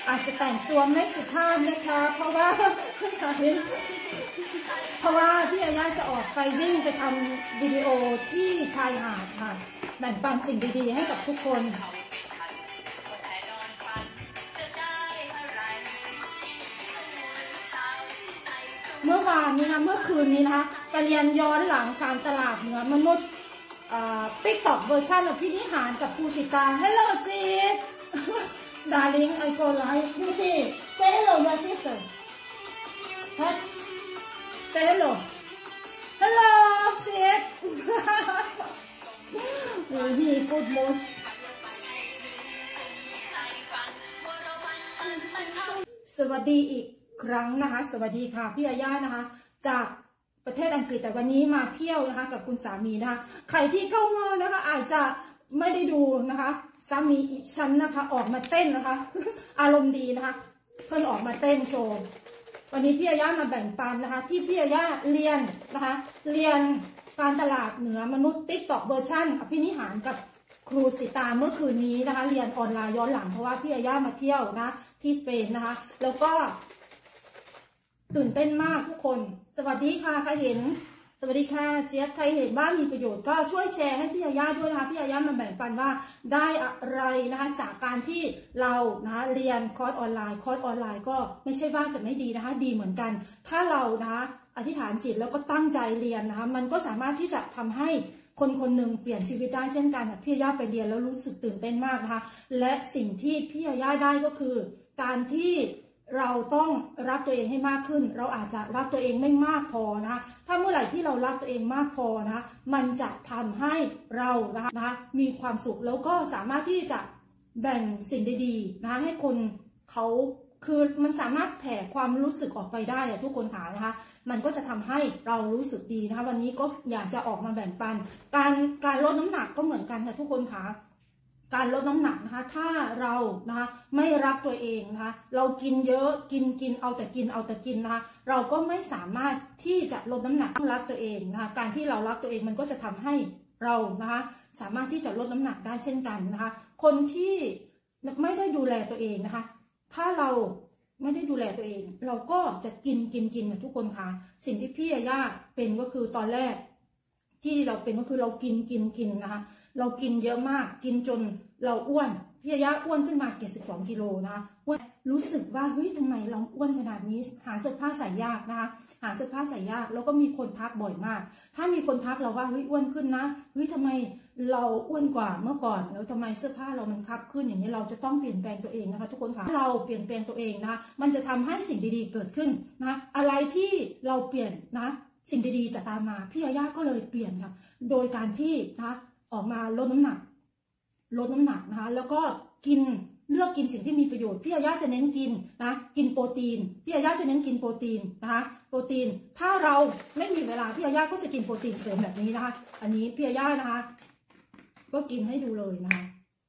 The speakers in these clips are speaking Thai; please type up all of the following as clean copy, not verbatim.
อาจจะแต่งตัวไม่สุภาพนะคะเพราะว่าพี่ยาย่าจะออกไปวิ่งไปทำวิดีโอที่ชายหาดค่ะแบ่งปันสิ่งดีๆให้กับทุกคนเมื่อวานนี้นะเมื่อคืนนี้นะคะไปเรียนย้อนหลังการตลาดเนื้อมนุษย์TikTok เวอร์ชันของพี่นิหารกับภูสิตา Hello sis Darling I go live ดูสิ Say hello your sister Say hello Hello sis นี่พูดมุสสวัสดีอีกครั้งนะคะสวัสดีค่ะพี่ยาย่านะคะจากประเทศอังกฤษแต่วันนี้มาเที่ยวนะคะกับคุณสามีนะคะใครที่เข้ามานะคะอาจจะไม่ได้ดูนะคะสามีอีกชั้นนะคะออกมาเต้นนะคะอารมณ์ดีนะคะเพิ่งออกมาเต้นโชว์วันนี้พี่ยาย่ามาแบ่งปันนะคะที่พี่ยาย่าเรียนนะคะเรียนการตลาดเหนือมนุษย์ TikTok เวอร์ชันอภินิหารกับครูสิตาเมื่อคืนนี้นะคะเรียนออนไลน์ย้อนหลังเพราะว่าพี่ยาย่ามาเที่ยวนะที่สเปนนะคะแล้วก็ตื่นเต้นมากทุกคนสวัสดีค่ะใครเห็นสวัสดีค่ะเจี๊ยบใครเห็นว่ามีประโยชน์ก็ช่วยแชร์ให้พี่ยาย่าด้วยนะคะพี่ยาย่ามาแบ่งปันว่าได้อะไรนะคะจากการที่เรานะคะเรียนคอร์สออนไลน์ก็ไม่ใช่ว่าจะไม่ดีนะคะดีเหมือนกันถ้าเรานะคะอธิษฐานจิตแล้วก็ตั้งใจเรียนนะคะมันก็สามารถที่จะทำให้คนคนหนึ่งเปลี่ยนชีวิตได้เช่นกันพี่ยาย่าไปเรียนแล้วรู้สึกตื่นเต้นมากนะคะและสิ่งที่พี่ยาย่าได้ก็คือการที่เราต้องรักตัวเองให้มากขึ้นเราอาจจะรักตัวเองไม่มากพอนะคะถ้าเมื่อไหร่ที่เรารักตัวเองมากพอนะคะมันจะทำให้เรานะคะมีความสุขแล้วก็สามารถที่จะแบ่งสิ่งดีๆนะคะให้คนเขาคือมันสามารถแผ่ความรู้สึกออกไปได้ทุกคนค่ะนะคะมันก็จะทำให้เรารู้สึกดีนะคะวันนี้ก็อยากจะออกมาแบ่งปันการลดน้ำหนักก็เหมือนกันค่ะทุกคนค่ะการลดน้ำหนักนะคะถ้าเรานะคะไม่รักตัวเองนะคะเรากินเยอะกินเอาแต่กินนะคะเราก็ไม่สามารถที่จะลดน้ำหนักรักตัวเองนะคะการที่เรารักตัวเองมันก็จะทำให้เรานะคะสามารถที่จะลดน้ำหนักได้เช่นกันนะคะคนที่ไม่ได้ดูแลตัวเองนะคะถ้าเราไม่ได้ดูแลตัวเองเราก็จะกินนะทุกคนค่ะสิ่งที่พี่ยาย่าเป็นก็คือตอนแรกที่เราเป็นก็คือเรากินนะคะเรากินเยอะมากกินจนเราอ้วนพี่ยาย่าอ้วนขึ้นมา72 กิโลนะคะอ้วนรู้สึกว่าเฮ้ยทำไมเราอ้วนขนาดนี้หาเสื้อผ้าใส่ยากนะคะหาเสื้อผ้าใส่ยากแล้วก็มีคนทักบ่อยมากถ้ามีคนทักเราว่าเฮ้ยอ้วนขึ้นนะเฮ้ยทำไมเราอ้วนกว่าเมื่อก่อนแล้วทำไมเสื้อผ้าเรามันคับขึ้นอย่างนี้เราจะต้องเปลี่ยนแปลงตัวเองนะคะทุกคนค่ะเราเปลี่ยนแปลงตัวเองนะคะมันจะทำให้สิ่งดีๆเกิดขึ้นนะอะไรที่เราเปลี่ยนนะสิ่งดีๆจะตามมาพี่ยาย่าก็เลยเปลี่ยนค่ะโดยการที่นะออกมาลดน้ำหนักนะคะแล้วก็เลือกกินสิ่งที่มีประโยชน์พี่ยาย่าจะเน้นกินนะกินโปรตีนพี่ยาย่าจะเน้นกินโปรตีนนะคะโปรตีนถ้าเราไม่มีเวลาพี่ยาย่าก็จะกินโปรตีนเสริมแบบนี้นะคะอันนี้พี่ยาย่านะคะก็กินให้ดูเลยนะคะ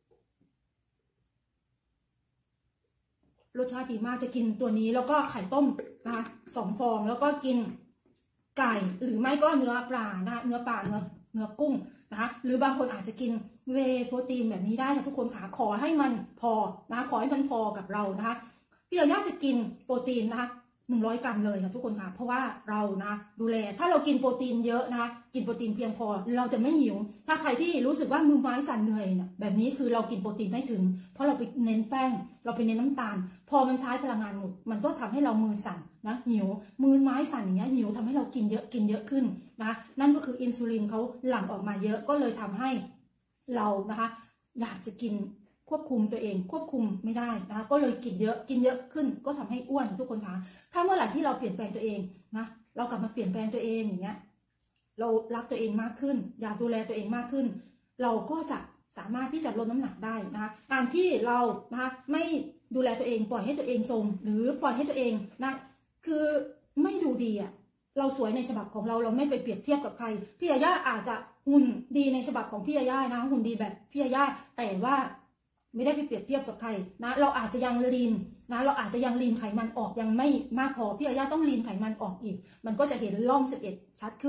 รสชาติดีมากจะกินตัวนี้แล้วก็ไข่ต้มนะคะ2 ฟองแล้วก็กินไก่หรือไม่ก็เนื้อปลานะคะเนื้อปลาเนื้อกุ้งนะคะหรือบางคนอาจจะกินเวย์โปรตีนแบบนี้ได้นะทุกคนค่ะขอให้มันพอนะขอให้มันพอกับเรานะคะพี่ยาย่าจะกินโปรตีนนะคะ100 กรัมเลยค่ะทุกคนค่ะเพราะว่าเรานะดูแลถ้าเรากินโปรตีนเยอะนะคะกินโปรตีนเพียงพอเราจะไม่หิวถ้าใครที่รู้สึกว่ามือไม้สั่นเหนื่อยนะแบบนี้คือเรากินโปรตีนไม่ถึงเพราะเราไปเน้นแป้งเราไปเน้นน้ำตาลพอมันใช้พลังงานหมดมันก็ทำให้เรามือสั่นนะหิวมือไม้สั่นอย่างเงี้ยหิวทำให้เรากินเยอะขึ้นนะนั่นก็คืออินซูลินเขาหลั่งออกมาเยอะก็เลยทำให้เรานะคะอยากจะกินควบคุมตัวเองควบคุมไม่ได้นะคะก็เลยกินเยอะขึ้นก็ทำให้อ้วนทุกคนคะถ้าเมื่อไหร่ที่เราเปลี่ยนแปลงตัวเองนะเรากลับมาเปลี่ยนแปลงตัวเองอย่างเงี้ยเรารักตัวเองมากขึ้นอยากดูแลตัวเองมากขึ้นเราก็จะสามารถที่จะลดน้ำหนักได้นะคะการที่เรานะคะไม่ดูแลตัวเองปล่อยให้ตัวเองโทรมหรือปล่อยให้ตัวเองนะคือไม่ดูดีอ่ะเราสวยในฉบับของเราไม่ไปเปรียบเทียบกับใครพี่ยาย่าอาจจะหุ่นดีในฉบับของพี่ยาย่านะหุ่นดีแบบพี่ยาย่าแต่ว่าไม่ได้ไปเปรียบเทียบกับใครนะเราอาจจะยังลีนนะเราอาจจะยังลีนไขมันออกยังไม่มากพอพี่ยาย่าต้องลีนไขมันออกอีกมันก็จะเห็นร่อง11ชัดขึ้น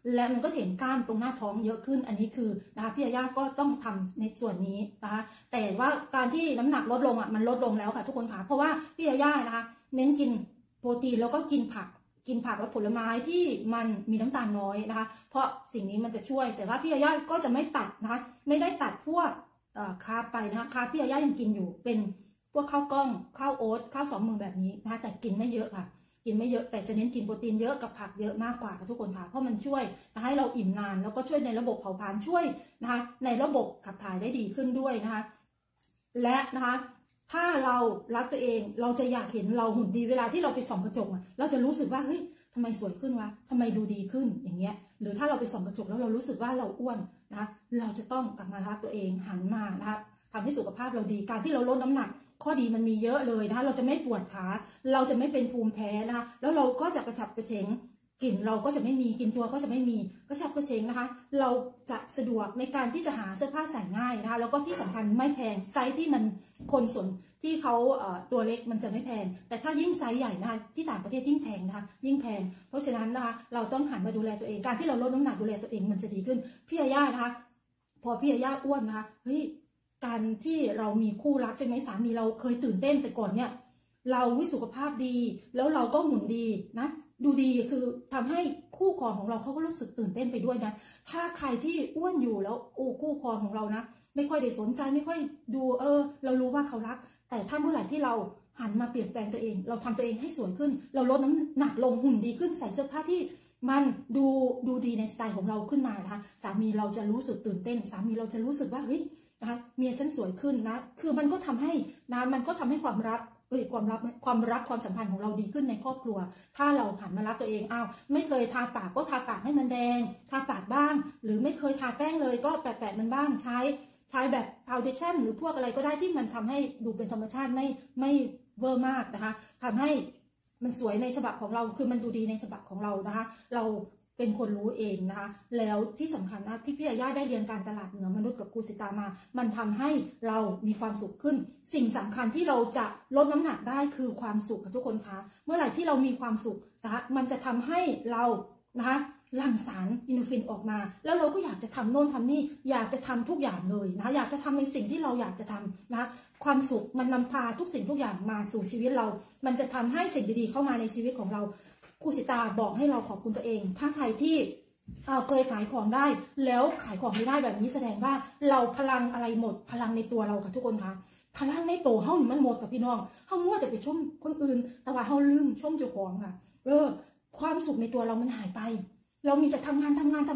และมันก็เห็นกล้ามตรงหน้าท้องเยอะขึ้นอันนี้คือนะคะพี่ยาย่าก็ต้องทำในส่วนนี้นะคะแต่ว่าการที่น้ำหนักลดลงมันลดลงแล้วค่ะทุกคนค่ะเพราะว่าพี่ยาย่านะคะเน้นกินโปรตีนแล้วก็กินผักและผลไม้ที่มันมีน้ำตาลน้อยนะคะเพราะสิ่งนี้มันจะช่วยแต่ว่าพี่ยาย่าก็จะไม่ตัดนะคะไม่ได้ตัดพวกคาร์บไปนะคะคาร์บพี่ยาย่ายังกินอยู่เป็นพวกข้าวกล้องข้าวโอ๊ตข้าว2 มือแบบนี้นะคะแต่กินไม่เยอะค่ะกินไม่เยอะแต่จะเน้นกินโปรตีนเยอะกับผักเยอะมากกว่าค่ะทุกคนค่ะเพราะมันช่วยให้เราอิ่มนานแล้วก็ช่วยในระบบเผาผลาญช่วยนะคะในระบบขับถ่ายได้ดีขึ้นด้วยนะคะและนะคะถ้าเรารักตัวเองเราจะอยากเห็นเราหุ่นดีเวลาที่เราไปส่องกระจกเราจะรู้สึกว่าเฮ้ยทำไมสวยขึ้นวะทำไมดูดีขึ้นอย่างเงี้ยหรือถ้าเราไปส่องกระจกแล้วเรารู้สึกว่าเราอ้วนนะเราจะต้องกลับมารักตัวเองหันมานะคะทำให้สุขภาพเราดีการที่เราลดน้ำหนักข้อดีมันมีเยอะเลยนะคะเราจะไม่ปวดขาเราจะไม่เป็นภูมิแพ้นะคะแล้วเราก็จะกระฉับกระเฉงกลิ่นเราก็จะไม่มีกลิ่นตัวก็จะไม่มีกระฉับกระเฉงนะคะเราจะสะดวกในการที่จะหาเสื้อผ้าใส่ง่ายนะคะแล้วก็ที่สำคัญไม่แพงไซส์ที่มันคนส่วนที่เขาตัวเล็กมันจะไม่แพงแต่ถ้ายิ่งไซส์ใหญ่นะคะที่ต่างประเทศยิ่งแพงนะคะยิ่งแพงเพราะฉะนั้นนะคะเราต้องหันมาดูแลตัวเองการที่เราลดน้ำหนักดูแลตัวเองมันจะดีขึ้นพี่ยาย่านะคะพอพี่ยาย่าอ้วนนะคะเฮ้ยการที่เรามีคู่รักใช่ไหมสามีเราเคยตื่นเต้นแต่ก่อนเนี่ยเราวิสุขภาพดีแล้วเราก็หุ่นดีนะดูดีคือทำให้คู่ครองของเราเขาก็รู้สึกตื่นเต้นไปด้วยนะถ้าใครที่อ้วนอยู่แล้วคู่ครองของเรานะไม่ค่อยได้สนใจไม่ค่อยดูเรารู้ว่าเขารักแต่ถ้าเมื่อไหร่ที่เราหันมาเปลี่ยนแปลงตัวเองเราทำตัวเองให้สวยขึ้นเราลดน้ำหนักลงหุ่นดีขึ้นใส่เสื้อผ้าที่มันดูดีในสไตล์ของเราขึ้นมานะคะสามีเราจะรู้สึกตื่นเต้นสามีเราจะรู้สึกว่าเฮ้ยนะคะเมียฉันสวยขึ้นนะคือมันก็ทำให้นะมันก็ทำให้ความรักความสัมพันธ์ของเราดีขึ้นในครอบครัวถ้าเราหันมารักตัวเองไม่เคยทาปากก็ทาปากให้มันแดงทาปากบ้างหรือไม่เคยทาแป้งเลยก็แปะมันบ้างใช้แบบฟาวเดชั่นหรือพวกอะไรก็ได้ที่มันทำให้ดูเป็นธรรมชาติไม่เวอร์มากนะคะทำให้มันสวยในฉบับของเราคือมันดูดีในฉบับของเรานะคะเราเป็นคนรู้เองนะคะแล้วที่สำคัญนะที่พี่ยาย่าได้เรียนการตลาดเหนือมนุษย์กับครูสิตามามันทำให้เรามีความสุขขึ้นสิ่งสำคัญที่เราจะลดน้ำหนักได้คือความสุขค่ะทุกคนคะเมื่อไหร่ที่เรามีความสุขนะคะมันจะทำให้เรานะคะหลั่งสารอินโดฟินออกมาแล้วเราก็อยากจะทำโน่นทำนี่อยากจะทำทุกอย่างเลยนะคะอยากจะทำในสิ่งที่เราอยากจะทำนะความสุขมันนำพาทุกสิ่งทุกอย่างมาสู่ชีวิตเรามันจะทำให้สิ่งดีๆเข้ามาในชีวิตของเราครูสิตาบอกให้เราขอบคุณตัวเองถ้าใครที่เคยขายของได้แล้วขายของไม่ได้แบบนี้แสดงว่าเราพลังอะไรหมดพลังในตัวเราค่ะทุกคนคะพลังในตัวเฮานี่มันหมดกับพี่น้องเฮามัวแต่ไปชมคนอื่นแต่ว่าเฮาลืมชมเจ้าของค่ะความสุขในตัวเรามันหายไปเรามีแต่ทำงานรับเงิน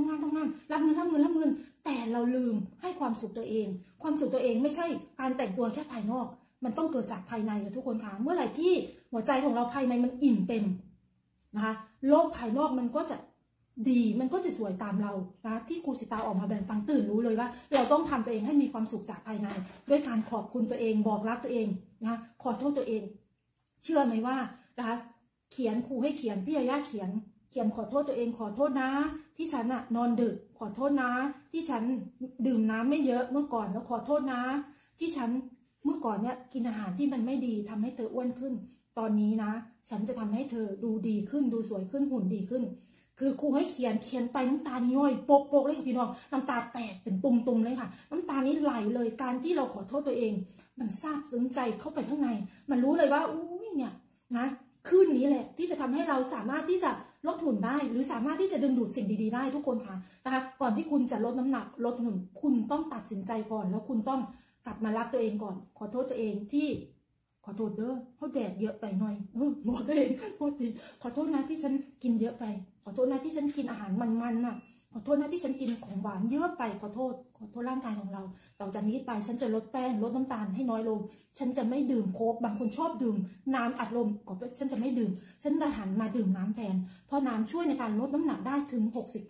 แต่เราลืมให้ความสุขตัวเองความสุขตัวเองไม่ใช่การแต่งตัวแค่ภายนอกมันต้องเกิดจากภายในค่ะทุกคนคะเมื่อไหร่ที่หัวใจของเราภายในมันอิ่มเต็มนะคะโลกภายนอกมันก็จะดีมันก็จะสวยตามเรานะที่ครูสิตาออกมาแบ่งปันตื่นรู้เลยว่าเราต้องทำตัวเองให้มีความสุขจากภายในด้วยการขอบคุณตัวเองบอกรักตัวเองนะขอโทษตัวเองเชื่อไหมว่านะคะเขียนครูให้เขียนพี่ยาย่าเขียนขอโทษตัวเองขอโทษนะที่ฉันนอนดึกขอโทษนะที่ฉันดื่มน้ำไม่เยอะเมื่อก่อนแล้วขอโทษนะที่ฉันเมื่อก่อนเนี่ยกินอาหารที่มันไม่ดีทำให้เธออ้วนขึ้นตอนนี้นะฉันจะทำให้เธอดูดีขึ้นดูสวยขึ้นหุ่นดีขึ้นคือครูให้เขียนไปน้ำตานี่ย่อยโปกเลยพี่น้องน้ำตาแตกเป็นตุ่มๆเลยค่ะน้ำตานี้ไหลเลยการที่เราขอโทษตัวเองมันซาบซึ้งใจเข้าไปข้างในมันรู้เลยว่าอุ้ยเนี่ยนะคืนนี้แหละที่จะทำให้เราสามารถที่จะลดหุ่นได้หรือสามารถที่จะดึงดูดสิ่งดีๆได้ทุกคนค่ะนะคะก่อนที่คุณจะลดน้ำหนักลดหุ่นคุณต้องตัดสินใจก่อนแล้วคุณต้องกลับมารักตัวเองก่อนขอโทษตัวเองที่ขอโทษเด้อเขาแดดเยอะไปหน่อยบอกตัวเองโทษทีขอโทษนะที่ฉันกินเยอะไปขอโทษนะที่ฉันกินอาหารมันๆน่ะขอโทษนะที่ฉันกินของหวานเยอะไปขอโทษร่างกายของเราต่อจากนี้ไปฉันจะลดแป้งลดน้ำตาลให้น้อยลงฉันจะไม่ดื่มโค้กบางคนชอบดื่มน้ำอัดลมก็ฉันจะไม่ดื่มฉันจะหันมาดื่มน้ำแทนเพราะน้ำช่วยในการลดน้ำหนักได้ถึง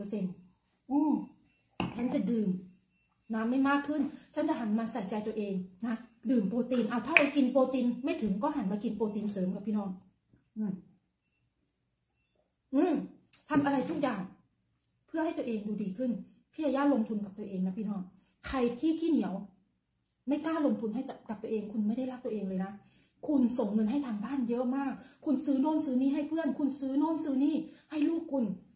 60%ฉันจะดื่มน้ำไม่มากขึ้นฉันจะหันมาใส่ใจตัวเองนะดื่มโปรตีนถ้าเรากินโปรตีนไม่ถึงก็หันมากินโปรตีนเสริมกับพี่น้องทำอะไรทุกอย่างเพื่อให้ตัวเองดูดีขึ้นพี่ยาย่าลงทุนกับตัวเองนะพี่น้องใครที่ขี้เหนียวไม่กล้าลงทุนให้กับตัวเองคุณไม่ได้รักตัวเองเลยนะคุณส่งเงินให้ทางบ้านเยอะมากคุณซื้อโน่นซื้อนี่ให้เพื่อนคุณซื้อโน่นซื้อนี่ให้ลูกคุณ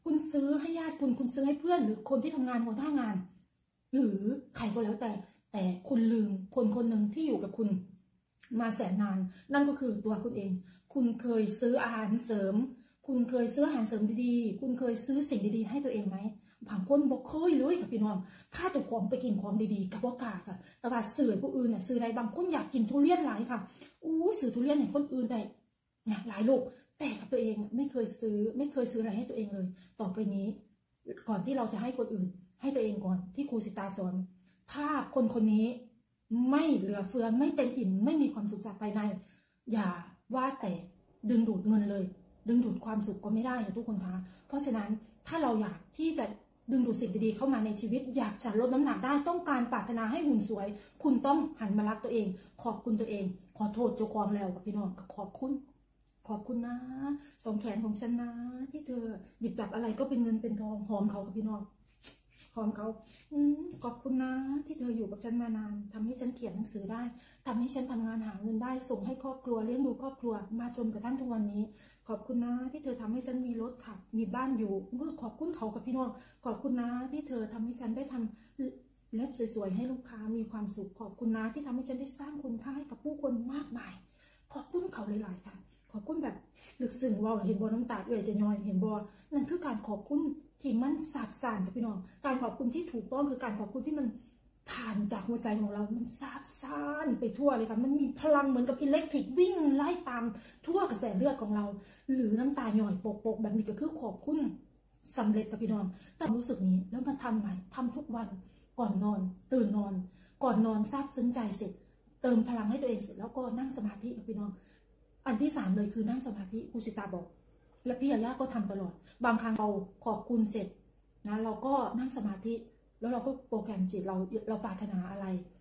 คุณซื้อให้ญาติคุณซื้อให้เพื่อนหรือคนที่ทำงานหัวหน้างาน หรือใครก็แล้วแต่คุณลืมคนคนหนึ่งที่อยู่กับคุณมาแสนนานนั่นก็คือตัวคุณเอง คุณเคยซื้ออาหารเสริม คุณเคยซื้ออาหารเสริมดีๆคุณเคยซื้อสิ่งดีๆให้ตัวเองไหมบางคนบอกเคยเลยค่ะพี่น้องถ้าตัวของไปกินของดีๆกับว่ากาค่ะแต่ว่าสื่อผู้อื่นเนี่ยสื่อใดบางคนอยากกินทุเรียนหลายค่ะสื่อทุเรียนให้คนอื่นได้เนี่ยหลายลูกแต่กับตัวเองไม่เคยซื้ออะไรให้ตัวเองเลยต่อไปนี้ก่อนที่เราจะให้คนอื่นให้ตัวเองก่อนที่ครูสิตาสอนถ้าคนคนนี้ไม่เหลือเฟือไม่เต็มอิ่มไม่มีความสุขจากภายในอย่าว่าแต่ดึงดูดเงินเลยดึงดูดความสุขก็ไม่ได้นะทุกคนคะเพราะฉะนั้นถ้าเราอยากที่จะดึงดูดสิ่งดีๆเข้ามาในชีวิตอยากจะลดน้ำหนักได้ต้องการปรารถนาให้หุ่นสวยคุณต้องหันมารักตัวเองขอบคุณตัวเองขอโทษเจ้าของแล้วกับพี่น้องขอบคุณนะสองแขนของฉันนะที่เธอหยิบจับอะไรก็เป็นเงินเป็นทองหอมเขากับพี่น้องหอมเขาขอบคุณนะที่เธออยู่กับฉันมานานทำให้ฉันเขียนหนังสือได้ทำให้ฉันทำงานหาเงินได้ส่งให้ครอบครัวเลี้ยงดูครอบครัวมาจนกระทั่งทุกวันนี้ขอบคุณนะที่เธอทำให้ฉันมีรถขับมีบ้านอยู่ขอบคุณเขากับพี่น้องขอบคุณนะที่เธอทำให้ฉันได้ทำเล็บสวยๆให้ลูกค้ามีความสุขขอบคุณนะที่ทำให้ฉันได้สร้างคุณค่าให้กับผู้คนมากมายขอบคุณเขาหลายๆค่ะขอบคุณแบบลึกซึ้งว่าเห็นบัวน้ำตาจะย่อยเห็นบัวนั่นคือการขอบคุณที่มันสาบซ่านกับพี่น้องการขอบคุณที่ถูกต้องคือการขอบคุณที่มันผ่านจากหัวใจของเรามันซาบซ่านไปทั่วเลยค่ะมันมีพลังเหมือนกับอิเล็กทริกวิ่งไล่ตามทั่วกระแสเลือดของเราหรือน้ำตาหย่อยโปกแบบนี้ก็คือขอบคุณสำเร็จกับพี่น้องแต่รู้สึกนี้แล้วมาทำใหม่ทำทุกวันก่อนนอนตื่นนอนก่อนนอนซาบซึ้งใจเสร็จเติมพลังให้ตัวเองเสร็จแล้วก็นั่งสมาธิกับพี่น้องอันที่3เลยคือนั่งสมาธิครูสิตาบอกและพี่ยาย่าก็ทำตลอดบางครั้งเราขอบคุณเสร็จนะเราก็นั่งสมาธิแล้วเราก็โปรแกรมจิตเราปรารถนาอะไร